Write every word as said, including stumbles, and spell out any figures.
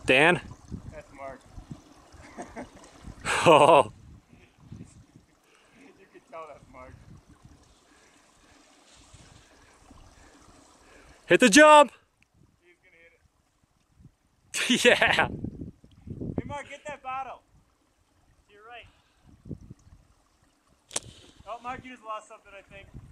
Dan? That's Mark. Oh. You can tell that's Mark. Hit the jump! He's gonna hit it. Yeah! Hey Mark, get that bottle. To your right. Oh, Mark, you just lost something, I think.